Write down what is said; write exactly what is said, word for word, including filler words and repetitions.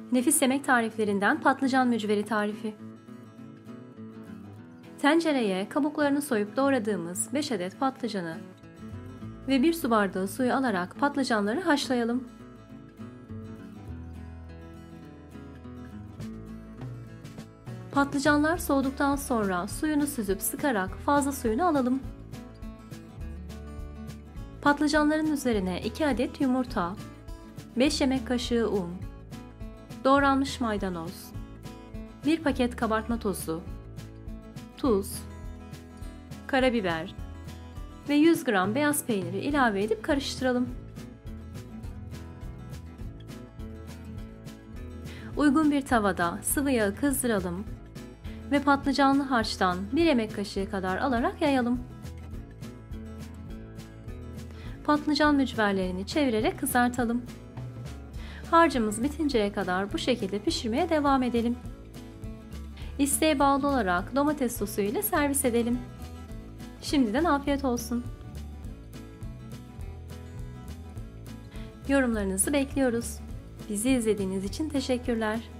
Nefis yemek tariflerinden patlıcan mücveri tarifi. Tencereye kabuklarını soyup doğradığımız beş adet patlıcanı ve bir su bardağı suyu alarak patlıcanları haşlayalım. Patlıcanlar soğuduktan sonra suyunu süzüp sıkarak fazla suyunu alalım. Patlıcanların üzerine iki adet yumurta, beş yemek kaşığı un, doğranmış maydanoz, bir paket kabartma tozu, tuz, karabiber ve yüz gram beyaz peyniri ilave edip karıştıralım. Uygun bir tavada sıvı yağı kızdıralım ve patlıcanlı harçtan bir yemek kaşığı kadar alarak yayalım. Patlıcan mücverlerini çevirerek kızartalım. Harcımız bitinceye kadar bu şekilde pişirmeye devam edelim. İsteğe bağlı olarak domates sosu ile servis edelim. Şimdiden afiyet olsun. Yorumlarınızı bekliyoruz. Bizi izlediğiniz için teşekkürler.